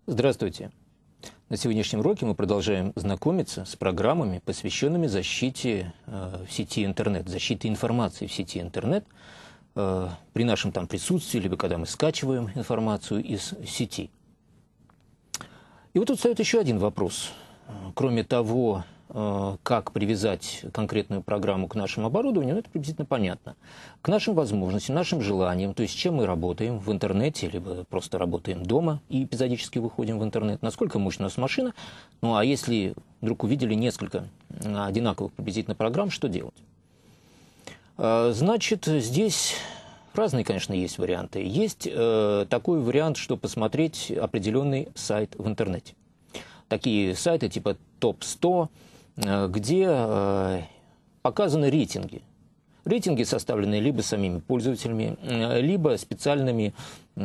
Здравствуйте. На сегодняшнем уроке мы продолжаем знакомиться с программами, посвященными защите в сети интернет, защите информации в сети интернет при нашем там присутствии, либо когда мы скачиваем информацию из сети. И вот тут встает еще один вопрос. Кроме того, как привязать конкретную программу к нашему оборудованию, это приблизительно понятно. К нашим возможностям, нашим желаниям, то есть чем мы работаем в интернете, либо просто работаем дома и эпизодически выходим в интернет, насколько мощна у нас машина, ну а если вдруг увидели несколько одинаковых приблизительно программ, что делать? Значит, здесь разные, конечно, есть варианты. Есть такой вариант, что посмотреть определенный сайт в интернете. Такие сайты типа ТОП-100, где показаны рейтинги. Рейтинги составлены либо самими пользователями, либо специальными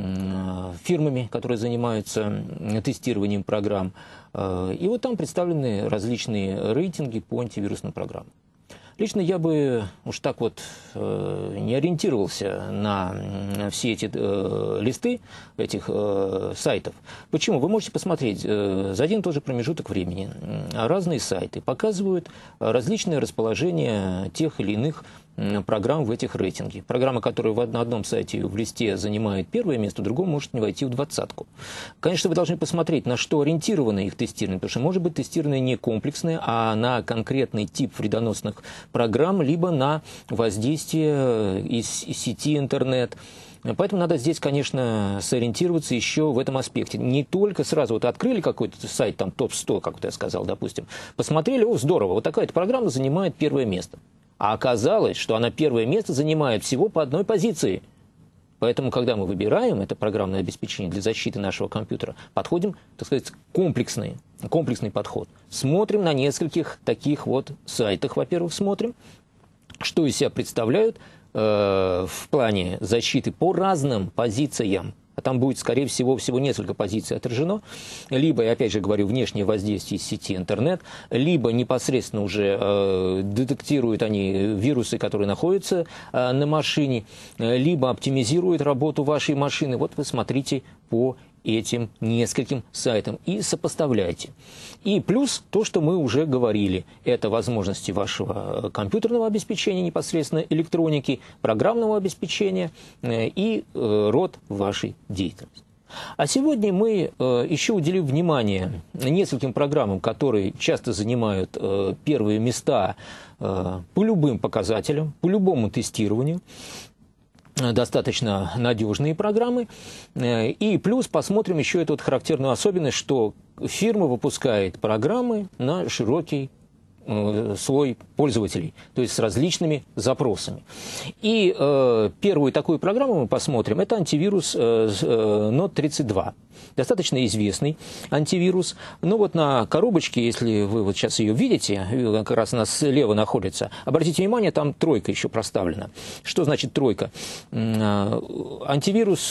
фирмами, которые занимаются тестированием программ. И вот там представлены различные рейтинги по антивирусным программам. Лично я бы уж так вот не ориентировался на все эти листы этих сайтов. Почему? Вы можете посмотреть, за один и тот же промежуток времени разные сайты показывают различные расположения тех или иных программ в этих рейтинге. Программа, которая на одном сайте в листе занимает первое место, в другом может не войти в двадцатку. Конечно, вы должны посмотреть, на что ориентировано их тестирование, потому что может быть тестирование не комплексное, а на конкретный тип вредоносных программ, либо на воздействие из сети интернет. Поэтому надо здесь, конечно, сориентироваться еще в этом аспекте. Не только сразу вот открыли какой-то сайт, там ТОП-100, как вот я сказал, допустим, посмотрели, о, здорово, вот такая-то программа занимает первое место. А оказалось, что она первое место занимает всего по одной позиции. Поэтому, когда мы выбираем это программное обеспечение для защиты нашего компьютера, подходим, так сказать, комплексный подход. Смотрим на нескольких таких вот сайтах, во-первых, смотрим, что из себя представляют в плане защиты по разным позициям. А там будет, скорее всего несколько позиций отражено. Либо, я опять же говорю, внешнее воздействие из сети интернет, либо непосредственно уже детектируют они вирусы, которые находятся на машине, либо оптимизируют работу вашей машины. Вот вы смотрите по этим нескольким сайтам и сопоставляйте. И плюс то, что мы уже говорили, это возможности вашего компьютерного обеспечения, непосредственно электроники, программного обеспечения и род вашей деятельности. А сегодня мы еще уделим внимание нескольким программам, которые часто занимают первые места по любым показателям, по любому тестированию. Достаточно надежные программы. И плюс посмотрим еще эту вот характерную особенность, что фирма выпускает программы на широкий слой пользователей, то есть с различными запросами. И первую такую программу мы посмотрим, это антивирус Note32. Достаточно известный антивирус. Но вот на коробочке, если вы вот сейчас ее видите, как раз она слева находится, обратите внимание, там тройка еще проставлена. Что значит тройка? Антивирус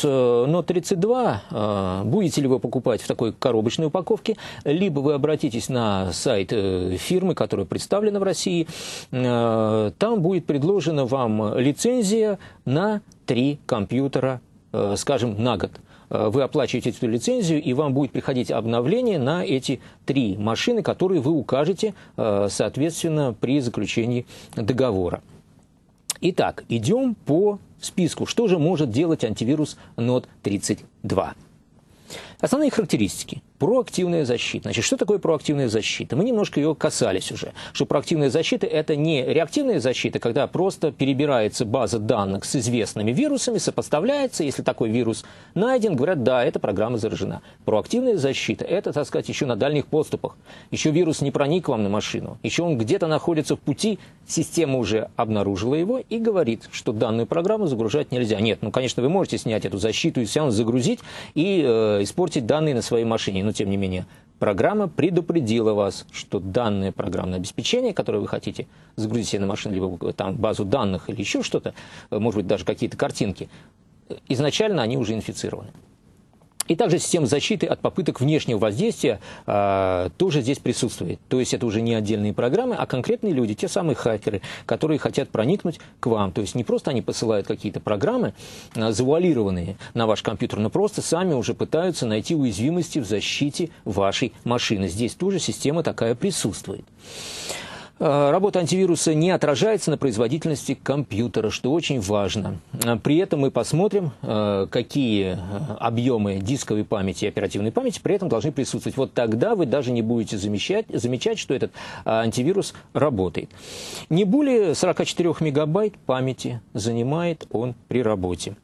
Note32, будете ли вы покупать в такой коробочной упаковке, либо вы обратитесь на сайт фирмы, которая представлена в России, там будет предложена вам лицензия на 3 компьютера, скажем, на год. Вы оплачиваете эту лицензию, и вам будет приходить обновление на эти 3 машины, которые вы укажете, соответственно, при заключении договора. Итак, идем по списку. Что же может делать антивирус Note32? Основные характеристики. Проактивная защита. Значит, что такое проактивная защита? Мы немножко ее касались уже. Что проактивная защита – это не реактивная защита, когда просто перебирается база данных с известными вирусами, сопоставляется, если такой вирус найден, говорят, да, эта программа заражена. Проактивная защита – это, так сказать, еще на дальних подступах. Еще вирус не проник к вам на машину, еще он где-то находится в пути, система уже обнаружила его и говорит, что данную программу загружать нельзя. Нет, ну, конечно, вы можете снять эту защиту и все равно загрузить и испортить данные на своей машине. Но, тем не менее, программа предупредила вас, что данное программное обеспечение, которое вы хотите загрузить себе на машину, либо там базу данных или еще что-то, может быть, даже какие-то картинки, изначально они уже инфицированы. И также система защиты от попыток внешнего воздействия тоже здесь присутствует. То есть это уже не отдельные программы, а конкретные люди, те самые хакеры, которые хотят проникнуть к вам. То есть не просто они посылают какие-то программы, завуалированные на ваш компьютер, но просто сами уже пытаются найти уязвимости в защите вашей машины. Здесь тоже система такая присутствует. Работа антивируса не отражается на производительности компьютера, что очень важно. При этом мы посмотрим, какие объемы дисковой памяти и оперативной памяти при этом должны присутствовать. Вот тогда вы даже не будете замечать, что этот антивирус работает. Не более 44 мегабайт памяти занимает он при работе.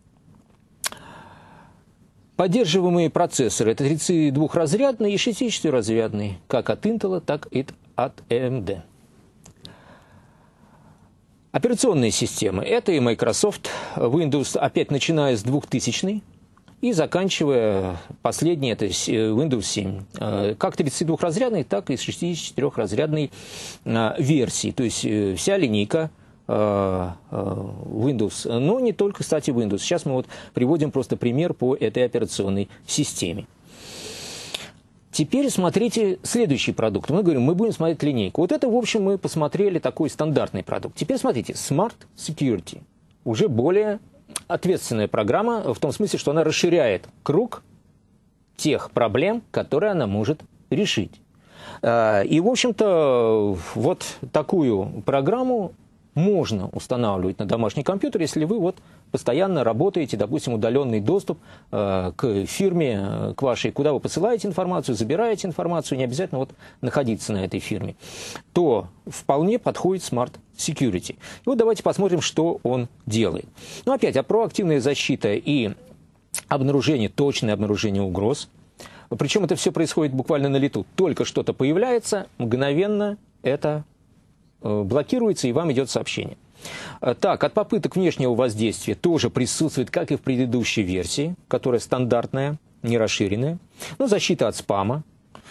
Поддерживаемые процессоры – это 32-разрядный и 64-разрядный, как от Intel, так и от AMD. Операционные системы – это и Microsoft, Windows, опять начиная с 2000 и заканчивая последней, это Windows 7. Как 32-разрядный, так и с 64-разрядной версии. То есть вся линейка Windows, но не только, кстати, Windows. Сейчас мы вот приводим просто пример по этой операционной системе. Теперь смотрите следующий продукт. Мы говорим, мы будем смотреть линейку. Вот это, в общем, мы посмотрели такой стандартный продукт. Теперь смотрите, Smart Security. Уже более ответственная программа, в том смысле, что она расширяет круг тех проблем, которые она может решить. И, в общем-то, вот такую программу можно устанавливать на домашний компьютер, если вы вот постоянно работаете, допустим, удаленный доступ к фирме, к вашей, куда вы посылаете информацию, забираете информацию, не обязательно вот находиться на этой фирме, то вполне подходит Smart Security. И вот давайте посмотрим, что он делает. Ну, опять, проактивная защита и обнаружение, точное обнаружение угроз. Причем это все происходит буквально на лету. Только что-то появляется, мгновенно это блокируется, и вам идет сообщение. Так, от попыток внешнего воздействия тоже присутствует, как и в предыдущей версии, которая стандартная, не расширенная. Но защита от спама.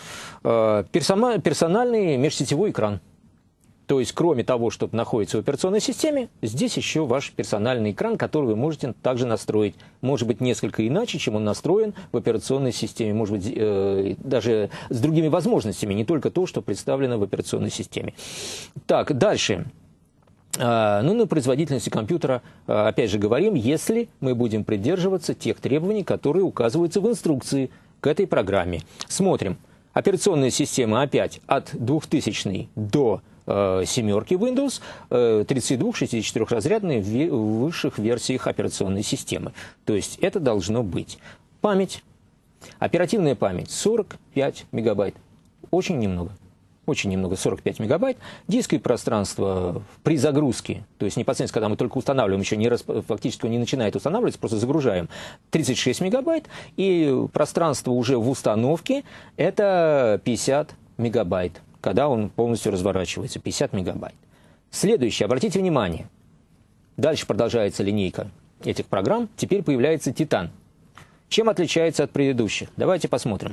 Персональный межсетевой экран. То есть, кроме того, что находится в операционной системе, здесь еще ваш персональный экран, который вы можете также настроить. Может быть, несколько иначе, чем он настроен в операционной системе. Может быть, даже с другими возможностями, не только то, что представлено в операционной системе. Так, дальше. Ну, на производительности компьютера, опять же, говорим, если мы будем придерживаться тех требований, которые указываются в инструкции к этой программе. Смотрим. Операционная система опять от 2000 до семерки Windows, 32-64-разрядные в высших версиях операционной системы. То есть это должно быть. Память. Оперативная память 45 мегабайт. Очень немного. Очень немного, 45 мегабайт. Дисковое пространство при загрузке, то есть непосредственно, когда мы только устанавливаем, еще фактически он не начинает устанавливаться, просто загружаем, 36 мегабайт. И пространство уже в установке – это 50 мегабайт, когда он полностью разворачивается, 50 мегабайт. Следующее, обратите внимание, дальше продолжается линейка этих программ, теперь появляется Titan. Чем отличается от предыдущих? Давайте посмотрим.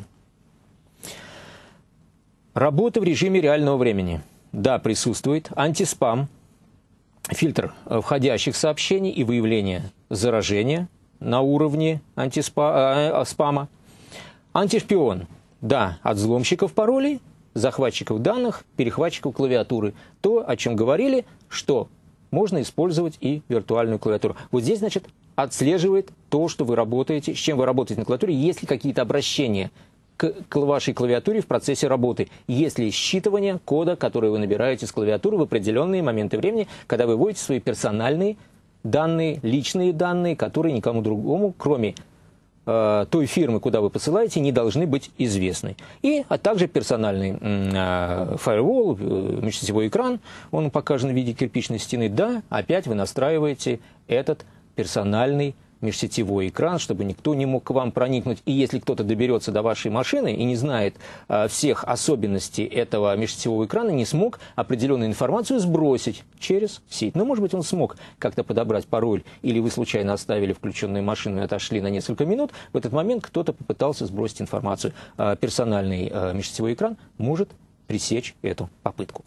Работа в режиме реального времени. Да, присутствует. Антиспам, фильтр входящих сообщений и выявление заражения на уровне спама. Антишпион. Да, от взломщиков паролей, захватчиков данных, перехватчиков клавиатуры. То, о чем говорили, что можно использовать и виртуальную клавиатуру. Вот здесь, значит, отслеживает то, что вы работаете, с чем вы работаете на клавиатуре, есть ли какие-то обращения к вашей клавиатуре в процессе работы. Есть ли считывание кода, который вы набираете с клавиатуры в определенные моменты времени, когда вы вводите свои персональные данные, личные данные, которые никому другому, кроме той фирмы, куда вы посылаете, не должны быть известны. А также персональный фаервол, межсетевой экран, он показан в виде кирпичной стены. Да, опять вы настраиваете этот персональный межсетевой экран, чтобы никто не мог к вам проникнуть. И если кто-то доберется до вашей машины и не знает всех особенностей этого межсетевого экрана, не смог определенную информацию сбросить через сеть. Но, может быть, он смог как-то подобрать пароль, или вы случайно оставили включенную машину и отошли на несколько минут. В этот момент кто-то попытался сбросить информацию. Персональный межсетевой экран может пресечь эту попытку.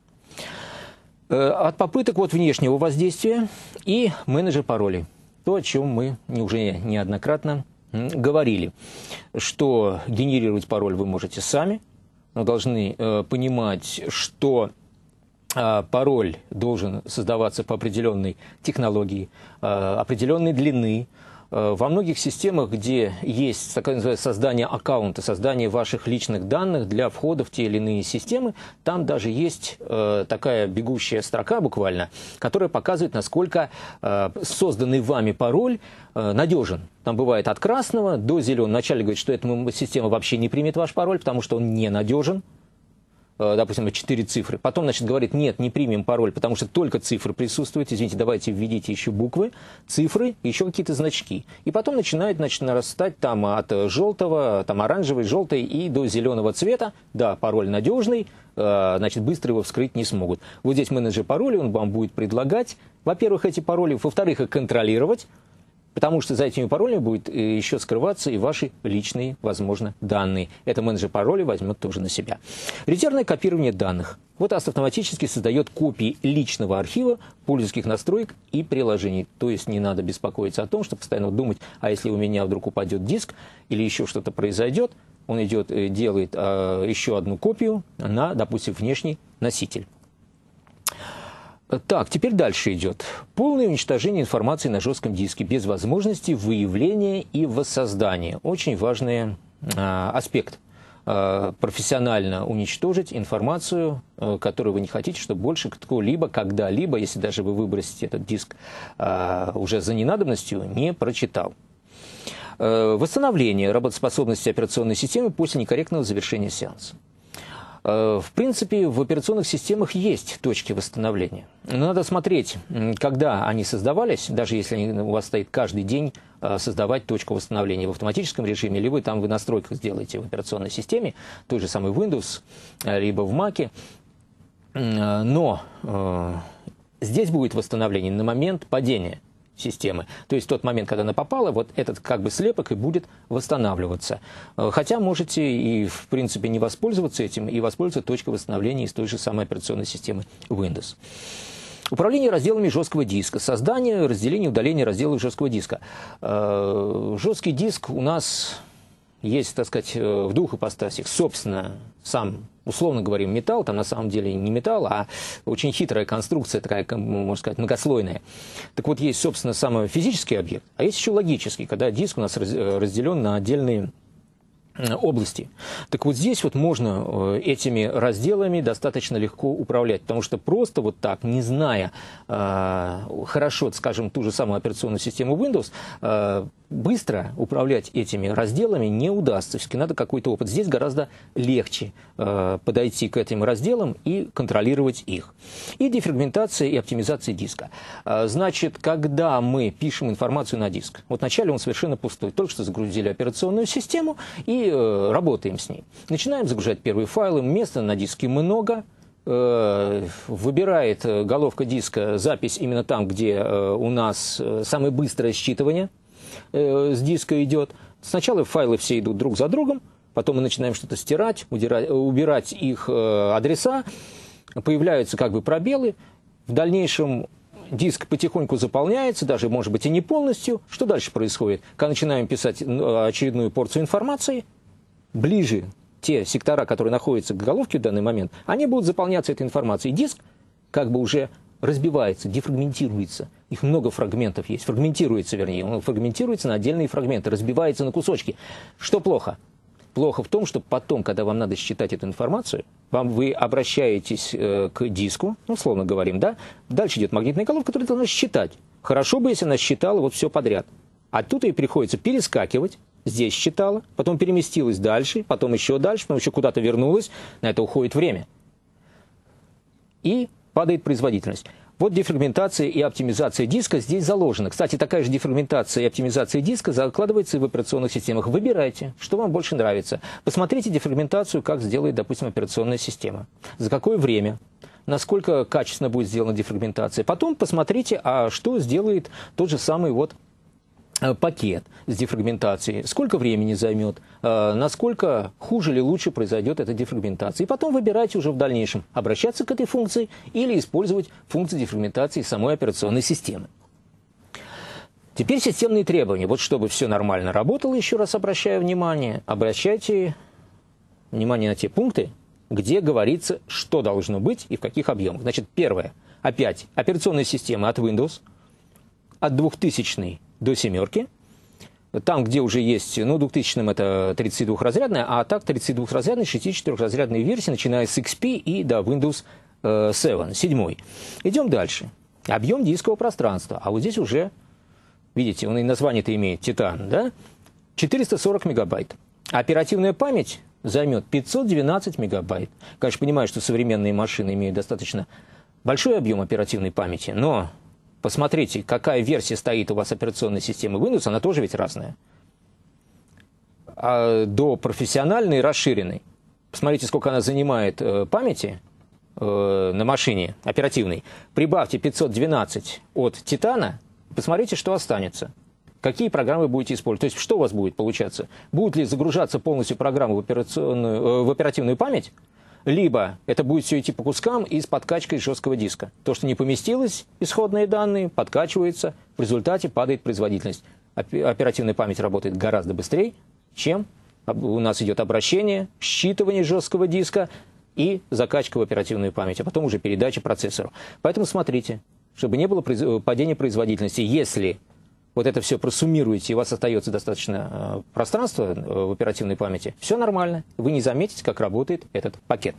От попыток внешнего воздействия и менеджер паролей. То, о чем мы уже неоднократно говорили, что генерировать пароль вы можете сами, но должны понимать, что пароль должен создаваться по определенной технологии, определенной длины. Во многих системах, где есть такое называемое создание аккаунта, создание ваших личных данных для входа в те или иные системы, там даже есть такая бегущая строка буквально, которая показывает, насколько созданный вами пароль надежен. Там бывает от красного до зеленого. Вначале говорит, что эта система вообще не примет ваш пароль, потому что он ненадежен. Допустим, 4 цифры. Потом, значит, говорит, нет, не примем пароль, потому что только цифры присутствуют. Извините, давайте введите еще буквы, цифры, еще какие-то значки. И потом начинает, значит, нарастать там от желтого, там оранжевый, желтый и до зеленого цвета. Да, пароль надежный, значит, быстро его вскрыть не смогут. Вот здесь менеджер паролей, он вам будет предлагать, во-первых, эти пароли, во-вторых, их контролировать, потому что за этими паролями будет еще скрываться и ваши личные, возможно, данные. Это менеджер паролей возьмет тоже на себя. Резервное копирование данных. Вот автоматически создает копии личного архива, пользовательских настроек и приложений. То есть не надо беспокоиться о том, что постоянно думать, а если у меня вдруг упадет диск или еще что-то произойдет, он идет, делает еще одну копию на, допустим, внешний носитель. Так, теперь дальше идет. Полное уничтожение информации на жестком диске без возможности выявления и воссоздания. Очень важный аспект. Профессионально уничтожить информацию, которую вы не хотите, чтобы больше кто-либо, когда-либо, если даже вы выбросите этот диск уже за ненадобностью, не прочитал. Восстановление работоспособности операционной системы после некорректного завершения сеанса. В принципе, в операционных системах есть точки восстановления. Но надо смотреть, когда они создавались, даже если у вас стоит каждый день создавать точку восстановления в автоматическом режиме, либо там вы настройках сделаете в операционной системе, той же самой Windows, либо в Mac. Но здесь будет восстановление на момент падения системы. То есть в тот момент, когда она попала, вот этот как бы слепок и будет восстанавливаться. Хотя можете и в принципе не воспользоваться этим и воспользоваться точкой восстановления из той же самой операционной системы Windows. Управление разделами жесткого диска. Создание, разделение, удаление разделов жесткого диска. Жесткий диск у нас есть, так сказать, в двух ипостасях. Собственно, сам, условно говорим, металл, там на самом деле не металл, а очень хитрая конструкция, такая, можно сказать, многослойная. Так вот, есть, собственно, самый физический объект, а есть еще логический, когда диск у нас разделен на отдельные области. Так вот здесь вот можно этими разделами достаточно легко управлять, потому что просто вот так, не зная хорошо, скажем, ту же самую операционную систему Windows, быстро управлять этими разделами не удастся. Все-таки надо какой-то опыт. Здесь гораздо легче подойти к этим разделам и контролировать их. И дефрагментация и оптимизация диска. Значит, когда мы пишем информацию на диск, вот вначале он совершенно пустой, только что загрузили операционную систему и работаем с ней. Начинаем загружать первые файлы, места на диске много, выбирает головка диска запись именно там, где у нас самое быстрое считывание с диска идет. Сначала файлы все идут друг за другом, потом мы начинаем что-то стирать, убирать их адреса, появляются как бы пробелы, в дальнейшем диск потихоньку заполняется, даже, может быть, и не полностью. Что дальше происходит? Когда начинаем писать очередную порцию информации, ближе те сектора, которые находятся к головке в данный момент, они будут заполняться этой информацией. Диск как бы уже разбивается, дефрагментируется. Их много фрагментов есть. Фрагментируется, вернее. Он фрагментируется на отдельные фрагменты, разбивается на кусочки. Что плохо? Плохо в том, что потом, когда вам надо считать эту информацию, вы обращаетесь к диску, условно говорим, да? Дальше идет магнитная головка, которая должна считать. Хорошо бы, если она считала вот все подряд. А тут ей приходится перескакивать. Здесь считала, потом переместилась дальше, потом еще дальше, потом еще куда-то вернулась. На это уходит время. И падает производительность. Вот дефрагментация и оптимизация диска здесь заложена. Кстати, такая же дефрагментация и оптимизация диска закладывается и в операционных системах. Выбирайте, что вам больше нравится. Посмотрите дефрагментацию, как сделает, допустим, операционная система. За какое время, насколько качественно будет сделана дефрагментация. Потом посмотрите, а что сделает тот же самый вот пакет с дефрагментацией, сколько времени займет, насколько хуже или лучше произойдет эта дефрагментация. И потом выбирайте уже в дальнейшем, обращаться к этой функции или использовать функции дефрагментации самой операционной системы. Теперь системные требования. Вот чтобы все нормально работало, еще раз обращаю внимание, обращайте внимание на те пункты, где говорится, что должно быть и в каких объемах. Значит, первое. Опять операционная система от Windows, от 2000 до 7. Там, где уже есть, ну, 2000 это 32-разрядная, а так 32-разрядная, 64-разрядные версии, начиная с XP и до Windows 7. Идем дальше. Объем дискового пространства. А вот здесь уже, видите, он и название-то имеет, Титан, да? 440 мегабайт. Оперативная память займет 512 мегабайт. Конечно, понимаю, что современные машины имеют достаточно большой объем оперативной памяти, но посмотрите, какая версия стоит у вас операционной системы Windows, она тоже ведь разная. А до профессиональной, расширенной, посмотрите, сколько она занимает памяти на машине оперативной. Прибавьте 512 от Титана, посмотрите, что останется. Какие программы будете использовать. То есть, что у вас будет получаться? Будут ли загружаться полностью программы в оперативную память? Либо это будет все идти по кускам и с подкачкой жесткого диска. То, что не поместилось, исходные данные, подкачивается, в результате падает производительность. Оперативная память работает гораздо быстрее, чем у нас идет обращение, считывание жесткого диска и закачка в оперативную память, а потом уже передача процессору. Поэтому смотрите, чтобы не было падения производительности. Если вот это все просуммируете, и у вас остается достаточно пространства в оперативной памяти, все нормально. Вы не заметите, как работает этот пакет.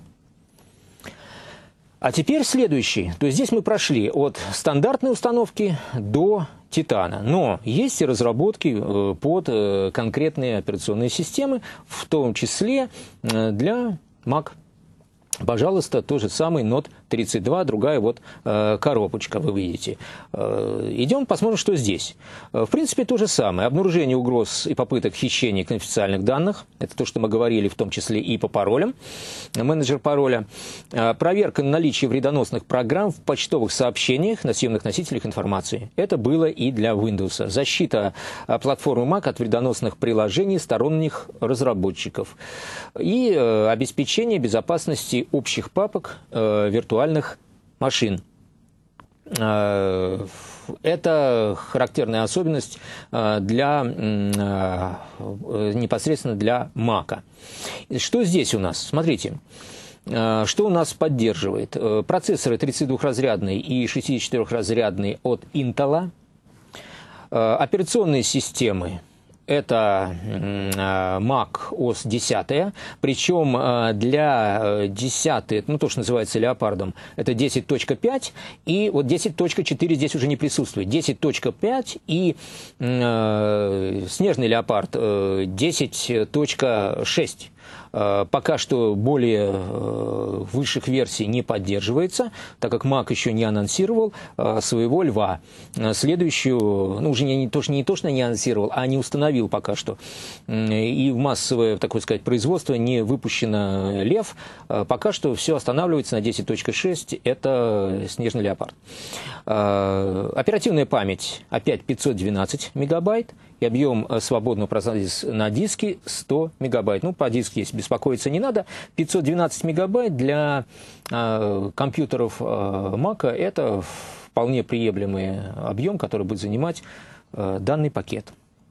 А теперь следующий. То есть здесь мы прошли от стандартной установки до Титана. Но есть и разработки под конкретные операционные системы, в том числе для Mac. Пожалуйста, тот же самый Note 32, другая вот коробочка, вы видите. Идем посмотрим, что здесь. В принципе, то же самое. Обнаружение угроз и попыток хищения конфиденциальных данных. Это то, что мы говорили, в том числе и по паролям. Менеджер пароля. Проверка на наличие вредоносных программ в почтовых сообщениях на съемных носителях информации. Это было и для Windows. Защита платформы Mac от вредоносных приложений сторонних разработчиков. И обеспечение безопасности общих папок виртуальных машин. Это характерная особенность непосредственно для Mac. Что здесь у нас? Смотрите, что у нас поддерживает. Процессоры 32-разрядные и 64-разрядные от Intel. Операционные системы. Это Mac OS 10, причем для 10, ну то, что называется леопардом, это 10.5, и вот 10.4 здесь уже не присутствует. 10.5 и снежный леопард 10.6. Пока что более высших версий не поддерживается, так как Mac еще не анонсировал своего льва. Следующую, ну уже не то, что не анонсировал, а не установил пока что. И в массовое, так сказать, производство не выпущено лев. Пока что все останавливается на 10.6, это снежный леопард. Оперативная память опять 512 мегабайт. И объем свободного пространства на диске 100 мегабайт. Ну, по диску есть беспокоиться не надо. 512 мегабайт для компьютеров Mac это вполне приемлемый объем, который будет занимать данный пакет.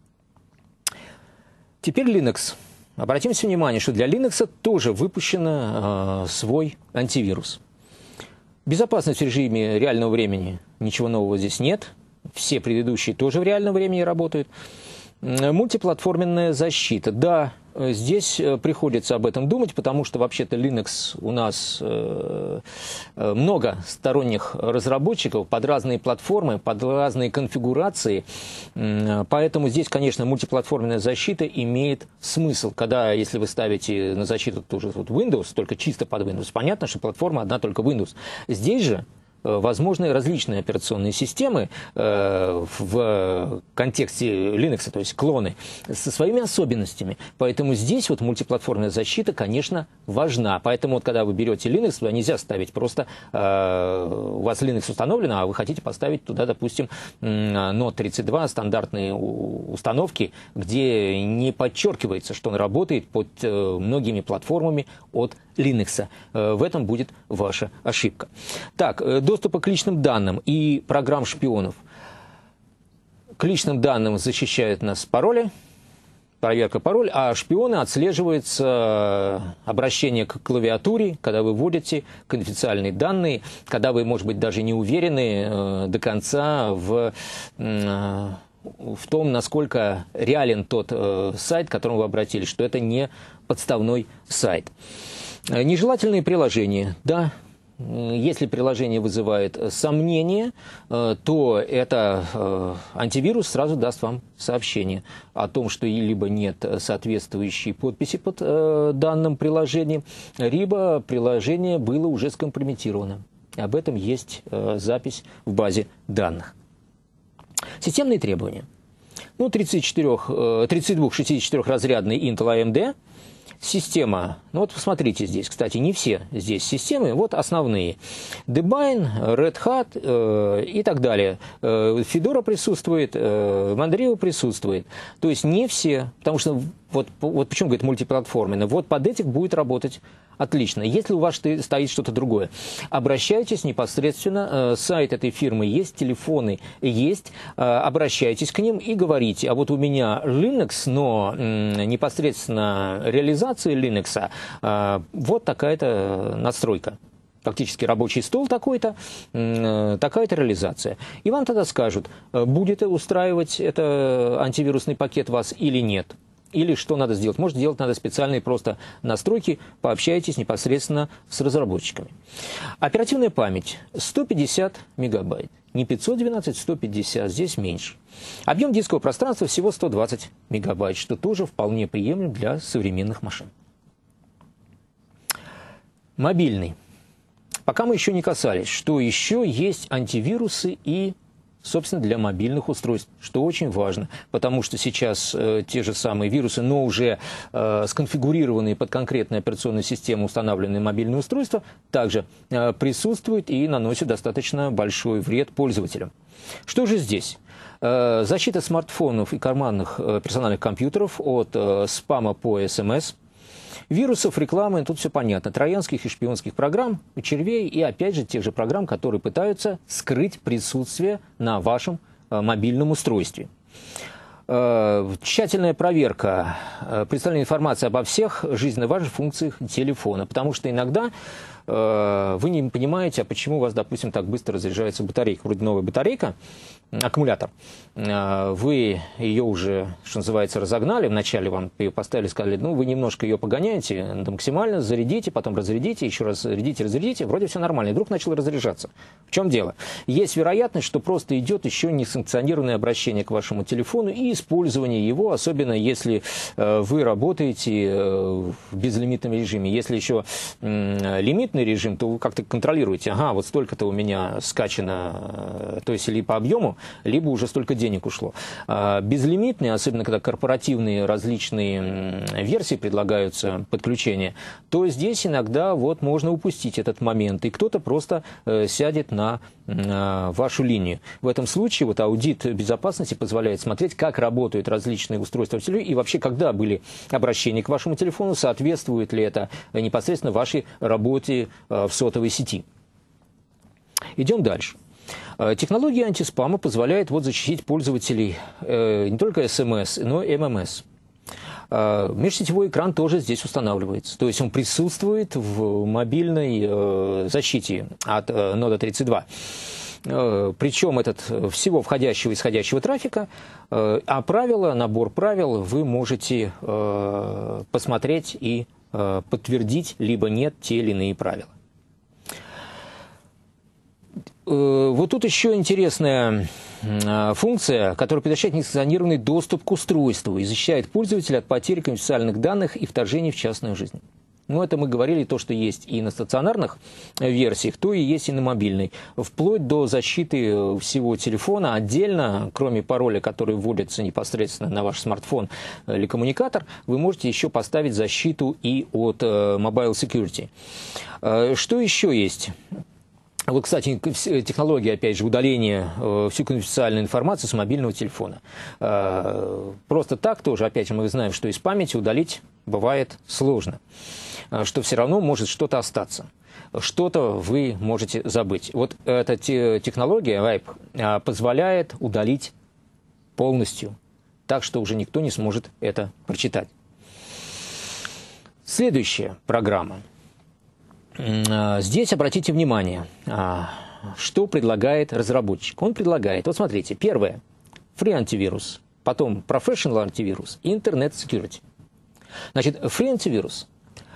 Теперь Linux. Обратимся внимание, что для Linux тоже выпущен свой антивирус. Безопасность в режиме реального времени, ничего нового здесь нет. Все предыдущие тоже в реальном времени работают. Мультиплатформенная защита. Да, здесь приходится об этом думать, потому что вообще-то Linux у нас много сторонних разработчиков под разные платформы, под разные конфигурации. Поэтому здесь, конечно, мультиплатформенная защита имеет смысл. Когда, если вы ставите на защиту тоже вот Windows, только чисто под Windows, понятно, что платформа одна только Windows. Здесь же возможны различные операционные системы в контексте Linux, то есть клоны, со своими особенностями. Поэтому здесь вот мультиплатформенная защита, конечно, важна. Поэтому вот когда вы берете Linux, туда нельзя ставить просто у вас Linux установлен, а вы хотите поставить туда, допустим, Note 32, стандартные установки, где не подчеркивается, что он работает под многими платформами от Linux. В этом будет ваша ошибка. Так, доступа к личным данным и программ шпионов. к личным данным защищают нас пароли, проверка пароль, а шпионы отслеживаются обращение к клавиатуре, когда вы вводите конфиденциальные данные, когда вы, может быть, даже не уверены до конца в том, насколько реален тот сайт, к которому вы обратились, что это не подставной сайт. Нежелательные приложения. Да, если приложение вызывает сомнения, то это антивирус сразу даст вам сообщение о том, что либо нет соответствующей подписи под данным приложением, либо приложение было уже скомпрометировано. Об этом есть запись в базе данных. Системные требования. 32-64-разрядный Intel AMD. Система, вот посмотрите здесь, кстати, не все здесь системы, вот основные. Debian, Red Hat и так далее. Fedora присутствует, Mandriva присутствует. То есть не все, потому что вот почему говорит мультиплатформенно, вот под этих будет работать отлично. Если у вас стоит что-то другое, обращайтесь непосредственно, сайт этой фирмы есть, телефоны есть, обращайтесь к ним и говорите, а вот у меня Linux, но непосредственно реализация Linux, вот такая-то настройка. Фактически рабочий стол такой-то, такая-то реализация. И вам тогда скажут, будет устраивать это антивирусный пакет вас или нет. Или что надо сделать? Может, делать надо специальные просто настройки, пообщайтесь непосредственно с разработчиками. Оперативная память 150 мегабайт. Не 512, 150, здесь меньше. Объем дискового пространства всего 120 мегабайт, что тоже вполне приемлем для современных машин. Мобильный. Пока мы еще не касались, что еще есть антивирусы и, собственно, для мобильных устройств, что очень важно, потому что сейчас те же самые вирусы, но уже сконфигурированные под конкретную операционную систему установленные мобильные устройства, также присутствуют и наносят достаточно большой вред пользователям. Что же здесь? Защита смартфонов и карманных персональных компьютеров от спама по СМС, вирусов, рекламы, тут все понятно, троянских и шпионских программ, червей и, опять же, тех же программ, которые пытаются скрыть присутствие на вашем мобильном устройстве. Тщательная проверка, представление информации обо всех жизненно важных функциях телефона, потому что иногда вы не понимаете, а почему у вас, допустим, так быстро разряжается батарейка. Вроде новая батарейка, аккумулятор. Вы ее уже, что называется, разогнали. Вначале вам ее поставили, сказали, ну, вы немножко ее погоняете максимально, зарядите, потом разрядите, еще раз зарядите, разрядите. Вроде все нормально. И вдруг начало разряжаться. В чем дело? Есть вероятность, что просто идет еще несанкционированное обращение к вашему телефону и использование его, особенно если вы работаете в безлимитном режиме. Если еще лимитный режим, то вы как-то контролируете, ага, вот столько-то у меня скачано, то есть либо по объему, либо уже столько денег ушло. Безлимитные, особенно когда корпоративные различные версии предлагаются подключения, то здесь иногда вот можно упустить этот момент, и кто-то просто сядет на вашу линию. В этом случае вот аудит безопасности позволяет смотреть, как работают различные устройства в телефоне, и вообще, когда были обращения к вашему телефону, соответствует ли это непосредственно вашей работе в сотовой сети. Идем дальше. Технология антиспама позволяет вот защитить пользователей не только СМС, но и ММС. Межсетевой экран тоже здесь устанавливается. То есть он присутствует в мобильной защите от Node 32. Причем этот всего входящего и исходящего трафика, а правила, набор правил вы можете посмотреть и подтвердить, либо нет те или иные правила. Вот тут еще интересная функция, которая предоставляет несанкционированный доступ к устройству и защищает пользователя от потери конфиденциальных данных и вторжений в частную жизнь. Ну, это мы говорили, то, что есть и на стационарных версиях, то и есть и на мобильной. Вплоть до защиты всего телефона отдельно, кроме пароля, который вводится непосредственно на ваш смартфон или коммуникатор, вы можете еще поставить защиту и от Mobile Security. Что еще есть? Вот, кстати, технология, опять же, удаления всю конфиденциальную информацию с мобильного телефона. Просто так тоже, опять же, мы знаем, что из памяти удалить бывает сложно, что все равно может что-то остаться. Что-то вы можете забыть. Вот эта технология, Wipe, позволяет удалить полностью, так что уже никто не сможет это прочитать. Следующая программа. Здесь обратите внимание, что предлагает разработчик. Он предлагает, вот смотрите, первое, Free антивирус, потом Professional антивирус и Internet Security. Значит, Free антивирус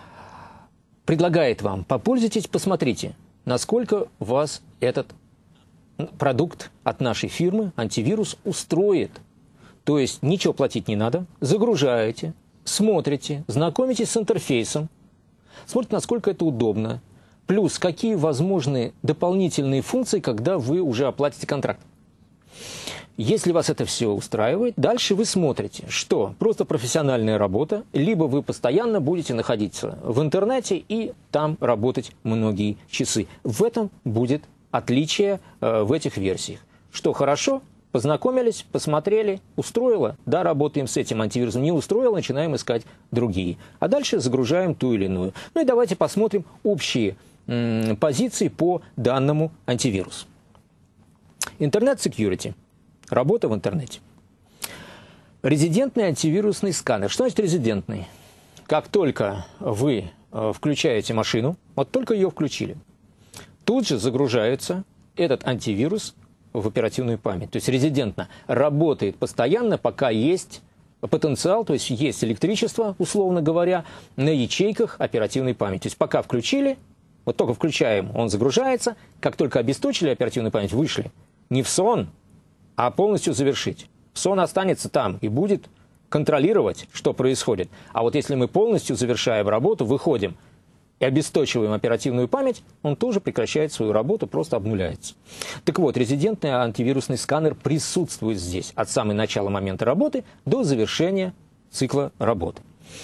предлагает вам, попользуйтесь, посмотрите, насколько вас этот продукт от нашей фирмы, антивирус, устроит. То есть ничего платить не надо, загружаете, смотрите, знакомитесь с интерфейсом, смотрите, насколько это удобно, плюс какие возможны дополнительные функции, когда вы уже оплатите контракт. Если вас это все устраивает, дальше вы смотрите, что просто профессиональная работа, либо вы постоянно будете находиться в интернете и там работать многие часы. В этом будет отличие в этих версиях. Что хорошо, познакомились, посмотрели, устроило, да, работаем с этим антивирусом, не устроило, начинаем искать другие. А дальше загружаем ту или иную. Ну и давайте посмотрим общие позиции по данному антивирусу. Internet Security. Работа в интернете. Резидентный антивирусный сканер. Что значит резидентный? Как только вы включаете машину, вот только ее включили, тут же загружается этот антивирус в оперативную память. То есть резидентно работает постоянно, пока есть потенциал, то есть есть электричество, условно говоря, на ячейках оперативной памяти. То есть пока включили, вот только включаем, он загружается, как только обесточили оперативную память, вышли. Не в сон, а полностью завершить. Сон останется там и будет контролировать, что происходит. А вот если мы полностью завершаем работу, выходим и обесточиваем оперативную память, он тоже прекращает свою работу, просто обнуляется. Так вот, резидентный антивирусный сканер присутствует здесь от самого начала момента работы до завершения цикла работы.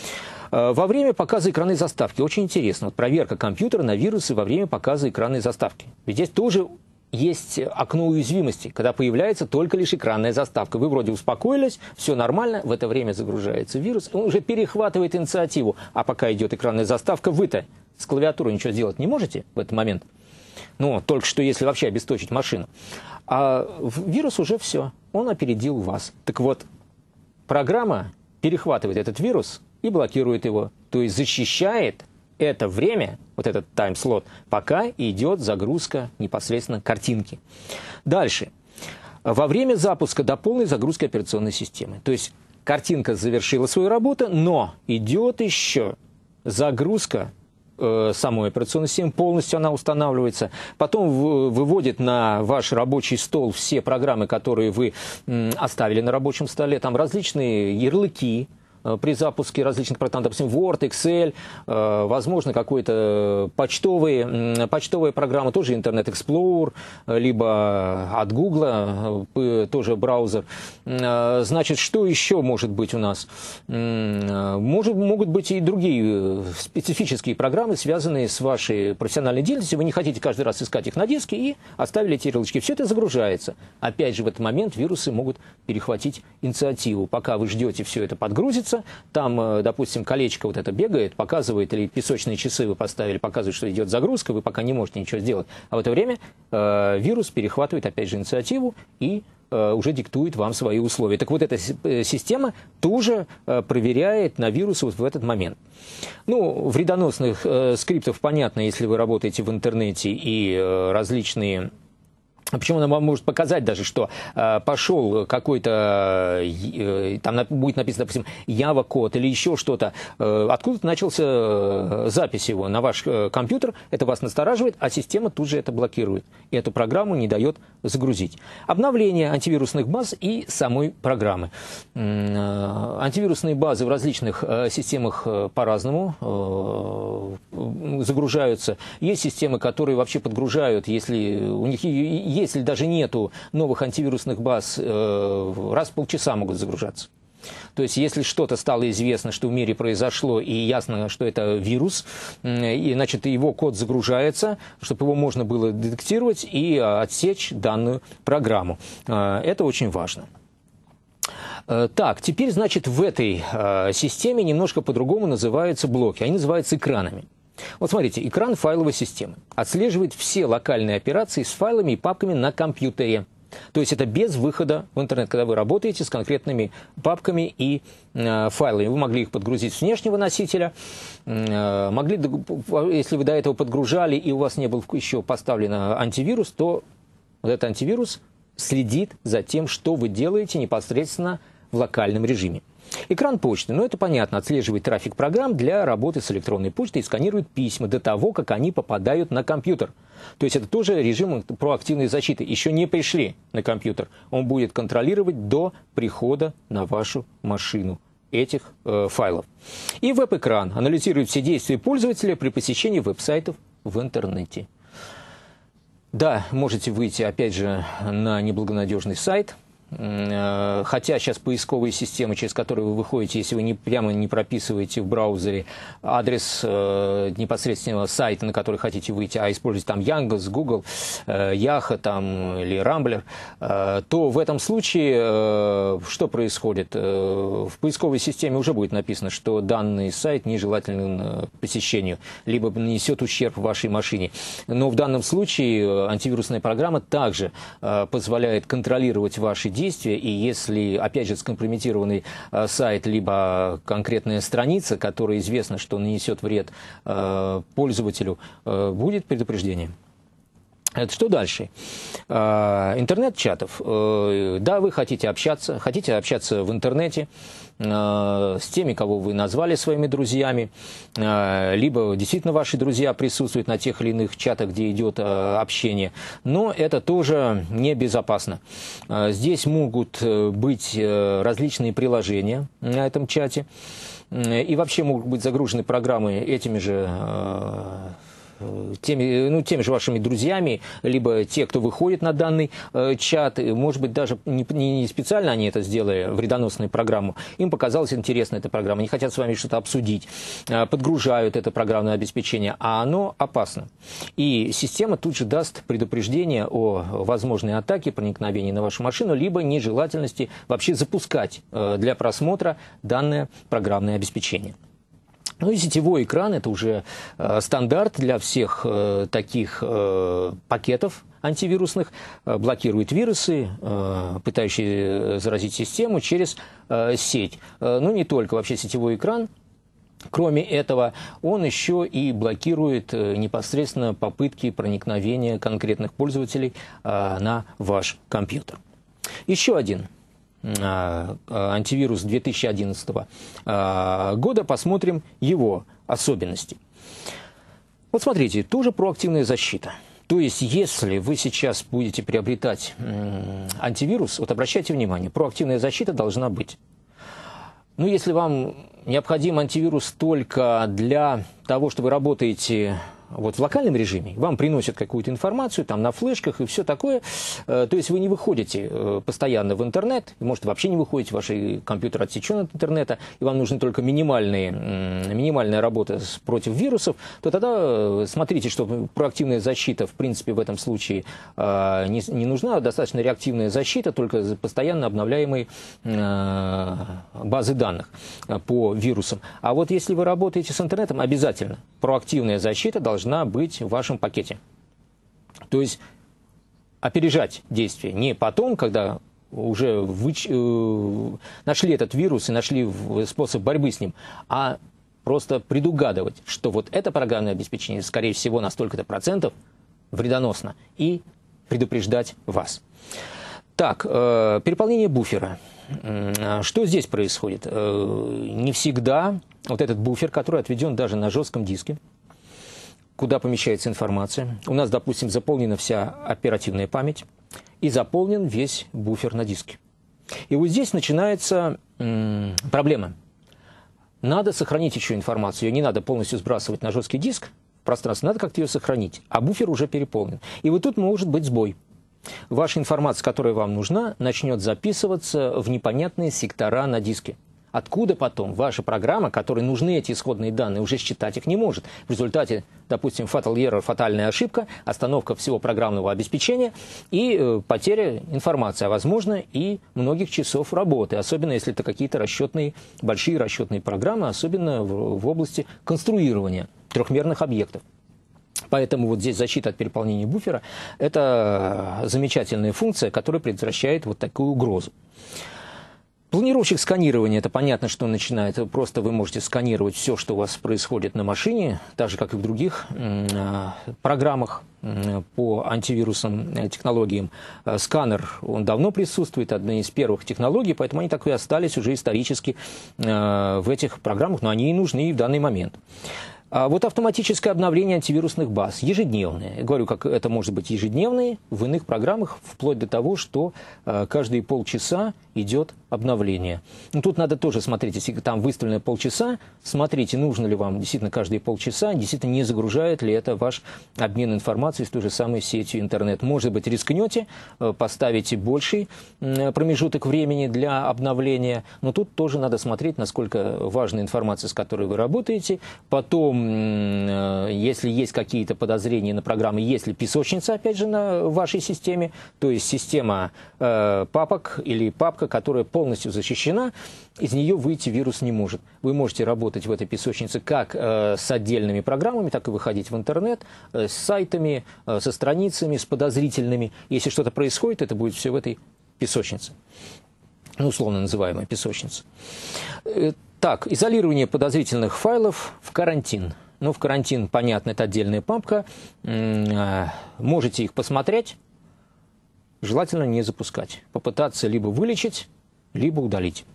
Во время показа экранной заставки, очень интересно, вот проверка компьютера на вирусы во время показа экранной заставки. Ведь здесь тоже есть окно уязвимости, когда появляется только лишь экранная заставка. Вы вроде успокоились, все нормально, в это время загружается вирус, он уже перехватывает инициативу. А пока идет экранная заставка, вы-то с клавиатурой ничего сделать не можете в этот момент. Ну, только что если вообще обесточить машину. А вирус уже все, он опередил вас. Так вот, программа перехватывает этот вирус и блокирует его. То есть защищает это время, вот этот тайм-слот, пока идет загрузка непосредственно картинки. Дальше. Во время запуска до полной загрузки операционной системы. То есть картинка завершила свою работу, но идет еще загрузка самой операционной системы, полностью она устанавливается. Потом выводит на ваш рабочий стол все программы, которые вы оставили на рабочем столе. Там различные ярлыки при запуске различных программ, допустим, Word, Excel, возможно, какой-то почтовая программа, тоже Internet Explorer, либо от Google, тоже браузер. Значит, что еще может быть у нас? Могут быть и другие специфические программы, связанные с вашей профессиональной деятельностью. Вы не хотите каждый раз искать их на диске и оставили эти ярлычки. Все это загружается. Опять же, в этот момент вирусы могут перехватить инициативу. Пока вы ждете, все это подгрузится. Там, допустим, колечко вот это бегает, показывает, или песочные часы вы поставили, показывает, что идет загрузка, вы пока не можете ничего сделать. А в это время вирус перехватывает, опять же, инициативу и уже диктует вам свои условия. Так вот, эта система тоже проверяет на вирусы вот в этот момент. Ну, вредоносных скриптов понятно, если вы работаете в интернете и различные... Почему она вам может показать даже, что пошел какой-то, там будет написано, допустим, Java-код или еще что-то, откуда-то начался запись его на ваш компьютер, это вас настораживает, а система тут же это блокирует. И эту программу не дает загрузить. Обновление антивирусных баз и самой программы. Антивирусные базы в различных системах по-разному загружаются. Есть системы, которые вообще подгружают, если у них если даже нету новых антивирусных баз, раз в полчаса могут загружаться. То есть, если что-то стало известно, что в мире произошло, и ясно, что это вирус, и, значит, его код загружается, чтобы его можно было детектировать и отсечь данную программу. Это очень важно. Так, теперь, значит, в этой системе немножко по-другому называются блоки. Они называются экранами. Вот смотрите, экран файловой системы отслеживает все локальные операции с файлами и папками на компьютере. То есть это без выхода в интернет, когда вы работаете с конкретными папками и файлами. Вы могли их подгрузить с внешнего носителя, могли, если вы до этого подгружали и у вас не был еще поставлен антивирус, то вот этот антивирус следит за тем, что вы делаете непосредственно в локальном режиме. Экран почты, ну это понятно, отслеживает трафик программ для работы с электронной почтой и сканирует письма до того, как они попадают на компьютер. То есть это тоже режим проактивной защиты. Еще не пришли на компьютер. Он будет контролировать до прихода на вашу машину этих файлов. И веб-экран анализирует все действия пользователя при посещении веб-сайтов в интернете. Да, можете выйти, опять же, на неблагонадежный сайт. Хотя сейчас поисковые системы, через которые вы выходите, если вы прямо не прописываете в браузере адрес непосредственного сайта, на который хотите выйти, а используете там Яндекс, Google, Яха там, или Рамблер, то в этом случае что происходит? В поисковой системе уже будет написано, что данный сайт нежелателен к посещению, либо нанесет ущерб вашей машине. Но в данном случае антивирусная программа также позволяет контролировать ваши действия, и если, опять же, скомпрометированный сайт, либо конкретная страница, которая известно, что нанесет вред пользователю, будет предупреждение. Это что дальше? Интернет-чатов. Да, вы хотите общаться в интернете с теми, кого вы назвали своими друзьями, либо действительно ваши друзья присутствуют на тех или иных чатах, где идет общение, но это тоже небезопасно. Здесь могут быть различные приложения на этом чате, и вообще могут быть загружены программы этими же теми же вашими друзьями, либо те, кто выходит на данный чат, может быть, даже не специально они это сделали, вредоносную программу, им показалась интересна эта программа, они хотят с вами что-то обсудить, подгружают это программное обеспечение, а оно опасно. И система тут же даст предупреждение о возможной атаке, проникновении на вашу машину, либо нежелательности вообще запускать для просмотра данное программное обеспечение. Ну и сетевой экран – это уже стандарт для всех таких пакетов антивирусных, блокирует вирусы, пытающие заразить систему через сеть. Но не только, вообще сетевой экран, кроме этого, он еще и блокирует непосредственно попытки проникновения конкретных пользователей на ваш компьютер. Еще один антивирус 2011 года, посмотрим его особенности. Вот смотрите, тоже проактивная защита. То есть, если вы сейчас будете приобретать антивирус, вот обращайте внимание, проактивная защита должна быть. Ну, если вам необходим антивирус только для того, что вы работаете вот в локальном режиме, вам приносят какую-то информацию там на флешках и все такое, то есть вы не выходите постоянно в интернет, может, вообще не выходите, ваш компьютер отсечен от интернета, и вам нужна только минимальная работа против вирусов, то тогда смотрите, что проактивная защита, в принципе, в этом случае не нужна, достаточно реактивная защита, только постоянно обновляемые базы данных по вирусам. А вот если вы работаете с интернетом, обязательно проактивная защита должна быть в вашем пакете. То есть опережать действие не потом, когда уже нашли этот вирус и нашли способ борьбы с ним, а просто предугадывать, что вот это программное обеспечение, скорее всего, на столько-то процентов вредоносно, и предупреждать вас. Так, переполнение буфера. Что здесь происходит? Не всегда вот этот буфер, который отведен даже на жестком диске, куда помещается информация. У нас, допустим, заполнена вся оперативная память и заполнен весь буфер на диске. И вот здесь начинается проблема. Надо сохранить еще информацию. Ее не надо полностью сбрасывать на жесткий диск в пространство, надо как-то ее сохранить. А буфер уже переполнен. И вот тут может быть сбой. Ваша информация, которая вам нужна, начнет записываться в непонятные сектора на диске. Откуда потом ваша программа, которой нужны эти исходные данные, уже считать их не может. В результате, допустим, fatal error, фатальная ошибка, остановка всего программного обеспечения и потеря информации, а возможно и многих часов работы, особенно если это какие-то большие расчетные программы, особенно в области конструирования трехмерных объектов. Поэтому вот здесь защита от переполнения буфера – это замечательная функция, которая предотвращает вот такую угрозу. Планировщик сканирования – это понятно, что начинает. Просто вы можете сканировать все, что у вас происходит на машине, так же, как и в других программах по антивирусным технологиям. Сканер, он давно присутствует, одна из первых технологий, поэтому они так и остались уже исторически в этих программах, но они и нужны и в данный момент. А вот автоматическое обновление антивирусных баз, ежедневное. Я говорю, как это может быть ежедневные, в иных программах, вплоть до того, что каждые полчаса идет обновление. Ну, тут надо тоже смотреть, если там выставлено полчаса, смотрите, нужно ли вам действительно каждые полчаса, действительно не загружает ли это ваш обмен информацией с той же самой сетью интернет. Может быть, рискнете, поставите больший промежуток времени для обновления, но тут тоже надо смотреть, насколько важна информация, с которой вы работаете. Потом, если есть какие-то подозрения на программы, есть ли песочница, опять же, на вашей системе, то есть система папок или папка, которая полностью защищена, из нее выйти вирус не может. Вы можете работать в этой песочнице как с отдельными программами, так и выходить в интернет, с сайтами, со страницами, с подозрительными. Если что-то происходит, это будет все в этой песочнице. Ну, условно называемая песочница. Так, изолирование подозрительных файлов в карантин. Ну, в карантин, понятно, это отдельная папка. Можете их посмотреть. Желательно не запускать. Попытаться либо вылечить, либо удалить.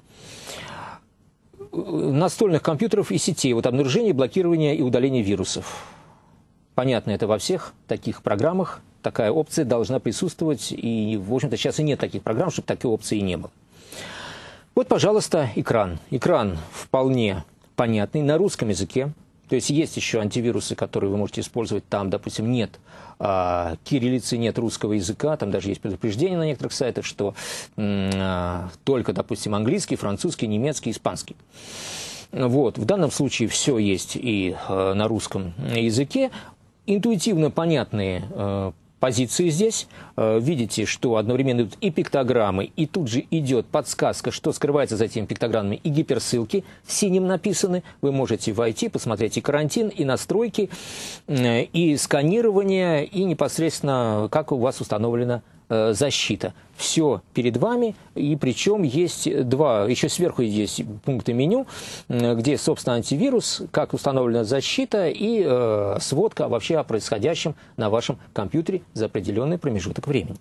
Настольных компьютеров и сетей. Вот обнаружение, блокирование и удаление вирусов. Понятно, это во всех таких программах. Такая опция должна присутствовать. И, в общем-то, сейчас и нет таких программ, чтобы такой опции не было. Вот, пожалуйста, экран. Экран вполне понятный на русском языке. То есть есть еще антивирусы, которые вы можете использовать. Там, допустим, нет кириллицы, нет русского языка. Там даже есть предупреждение на некоторых сайтах, что только, допустим, английский, французский, немецкий, испанский. Вот. В данном случае все есть и на русском языке. Интуитивно понятные позиции здесь. Видите, что одновременно идут и пиктограммы, и тут же идет подсказка, что скрывается за этими пиктограммами, и гиперссылки синим написаны. Вы можете войти, посмотреть и карантин, и настройки, и сканирование, и непосредственно, как у вас установлена защита. Все перед вами, и причем есть два, еще сверху есть пункты меню, где, собственно, антивирус, как установлена защита и сводка вообще о происходящем на вашем компьютере за определенный промежуток времени.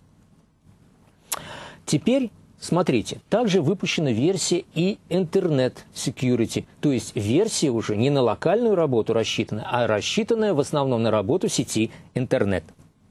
Теперь смотрите, также выпущена версия и Internet Security, то есть версия уже не на локальную работу рассчитана, а рассчитанная в основном на работу сети интернет.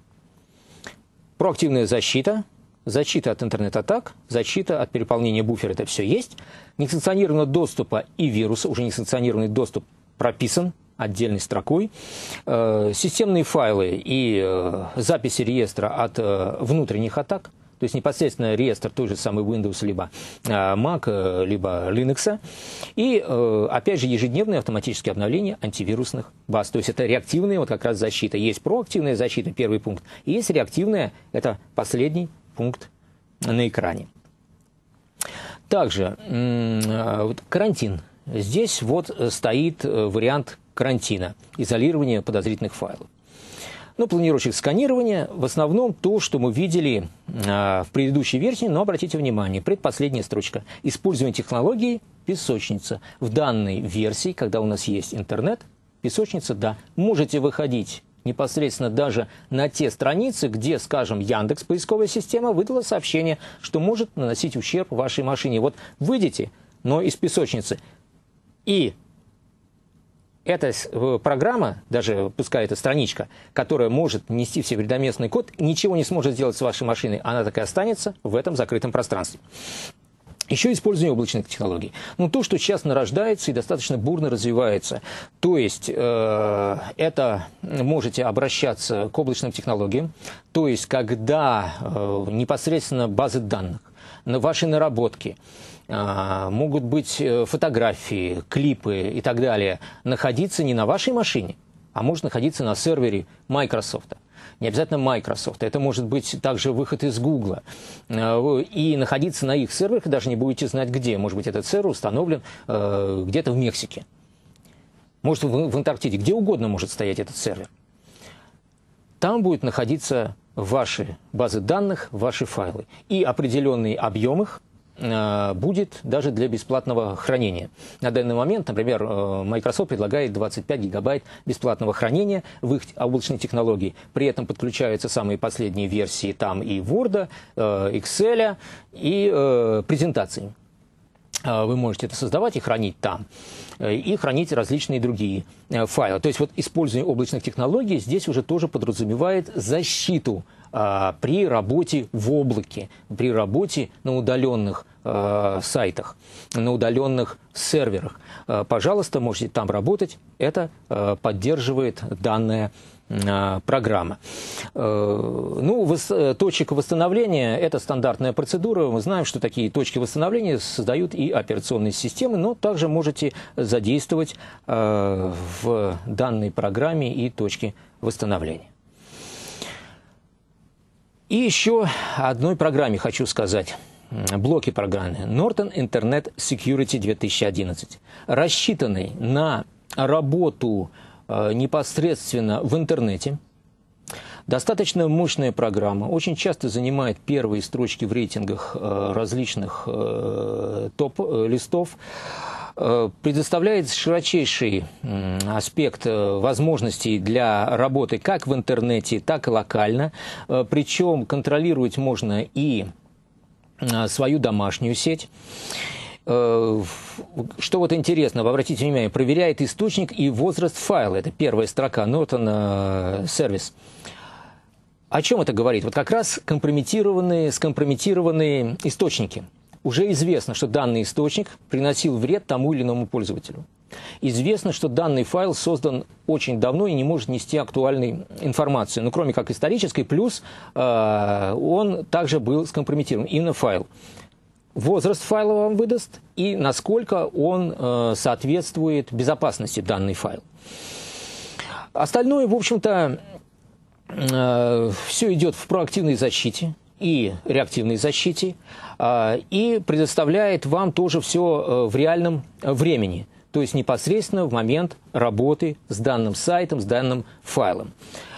Проактивная защита, защита от интернет-атак, защита от переполнения буфера, это все есть. Несанкционированного доступа и вируса, уже несанкционированный доступ прописан отдельной строкой. Системные файлы и записи реестра от внутренних атак, то есть непосредственно реестр той же самой Windows, либо Mac, либо Linux. И, опять же, ежедневное автоматическое обновление антивирусных баз. То есть это реактивная вот как раз защита. Есть проактивная защита, первый пункт. И есть реактивная, это последний пункт на экране. Также карантин. Здесь вот стоит вариант карантина, изолирование подозрительных файлов. Ну, планировщик сканирования, в основном то, что мы видели в предыдущей версии, но обратите внимание, предпоследняя строчка. Использование технологии песочница. В данной версии, когда у нас есть интернет, песочница, да, можете выходить непосредственно даже на те страницы, где, скажем, Яндекс, поисковая система, выдала сообщение, что может наносить ущерб вашей машине. Вот выйдете, но из песочницы, и эта программа, даже пускай это страничка, которая может нести в себе вредоместный код, ничего не сможет сделать с вашей машиной. Она так и останется в этом закрытом пространстве. Еще использование облачных технологий. Ну, то, что сейчас нарождается и достаточно бурно развивается. То есть, это можете обращаться к облачным технологиям. То есть, когда непосредственно базы данных, ваши наработки, могут быть фотографии, клипы и так далее, находиться не на вашей машине, а может находиться на сервере Microsoft. Не обязательно Microsoft, это может быть также выход из Google. И находиться на их серверах, даже не будете знать где. Может быть, этот сервер установлен где-то в Мексике. Может, в Антарктиде, где угодно может стоять этот сервер. там будут находиться ваши базы данных, ваши файлы. И определенный объем их будет даже для бесплатного хранения. На данный момент, например, Microsoft предлагает 25 гигабайт бесплатного хранения в их облачной технологии. При этом подключаются самые последние версии там и Word, Excel и презентаций. Вы можете это создавать и хранить там, и хранить различные другие файлы. То есть вот использование облачных технологий здесь уже тоже подразумевает защиту при работе в облаке, при работе на удаленных сайтах, на удаленных серверах. Пожалуйста, можете там работать, это поддерживает данная программа. Ну, точек восстановления – это стандартная процедура. Мы знаем, что такие точки восстановления создают и операционные системы, но также можете задействовать в данной программе и точки восстановления. И еще одной программе хочу сказать. Блоки программы Norton Internet Security 2011, рассчитанный на работу непосредственно в интернете. Достаточно мощная программа, очень часто занимает первые строчки в рейтингах различных топ-листов, предоставляет широчайший аспект возможностей для работы как в интернете, так и локально. Причем контролировать можно и свою домашнюю сеть. Что вот интересно, обратите внимание, проверяет источник и возраст файла. Это первая строка, Norton Service. О чем это говорит? Вот как раз скомпрометированные источники. Уже известно, что данный источник приносил вред тому или иному пользователю. Известно, что данный файл создан очень давно и не может нести актуальной информации. Ну, кроме как исторической, плюс он также был скомпрометирован. Именно файл. Возраст файла вам выдаст и насколько он соответствует безопасности данный файл. Остальное, в общем-то, все идет в проактивной защите и реактивной защите, и предоставляет вам тоже все в реальном времени, то есть непосредственно в момент работы с данным сайтом, с данным файлом.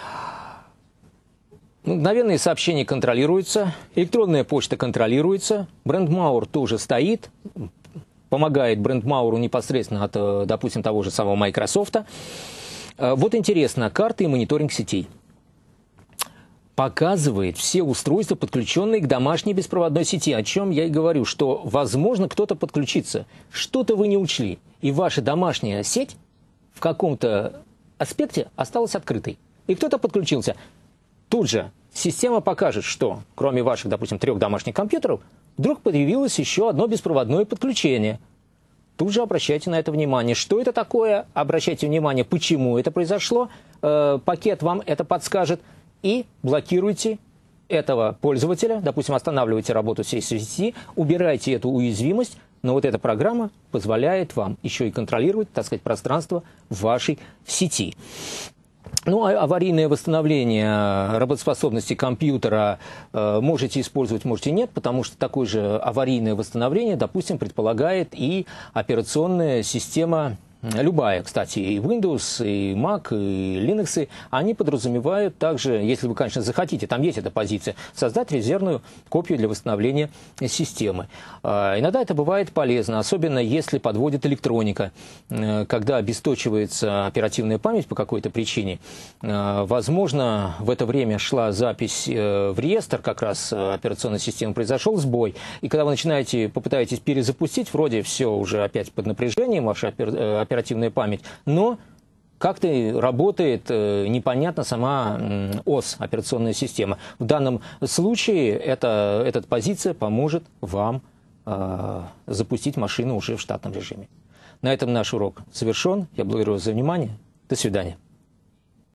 Мгновенные сообщения контролируются, электронная почта контролируется, бренд-мауэр тоже стоит, помогает бренд-мауэру непосредственно от, допустим, того же самого Microsoft. Вот интересно, карты и мониторинг сетей. Показывает все устройства, подключенные к домашней беспроводной сети, о чем я и говорю, что, возможно, кто-то подключится, что-то вы не учли, и ваша домашняя сеть в каком-то аспекте осталась открытой, и кто-то подключился. Тут же система покажет, что, кроме ваших, допустим, 3 домашних компьютеров, вдруг появилось еще одно беспроводное подключение. Тут же обращайте на это внимание. Что это такое? Обращайте внимание, почему это произошло. Пакет вам это подскажет. И блокируйте этого пользователя, допустим, останавливайте работу всей сети, убирайте эту уязвимость, но вот эта программа позволяет вам еще и контролировать, так сказать, пространство вашей сети. Ну, а аварийное восстановление работоспособности компьютера можете использовать, можете нет, потому что такое же аварийное восстановление, допустим, предполагает и операционная система. Любая, кстати, и Windows, и Mac, и Linux, они подразумевают также, если вы, конечно, захотите, там есть эта позиция, создать резервную копию для восстановления системы. Иногда это бывает полезно, особенно если подводит электроника, когда обесточивается оперативная память по какой-то причине. Возможно, в это время шла запись в реестр, как раз операционной системы, произошел сбой, и когда вы попытаетесь перезапустить, вроде все уже опять под напряжением, ваша оперативная память, но как-то работает непонятно сама ОС, операционная система. В данном случае эта позиция поможет вам запустить машину уже в штатном режиме. На этом наш урок завершен. Я благодарю вас за внимание. До свидания.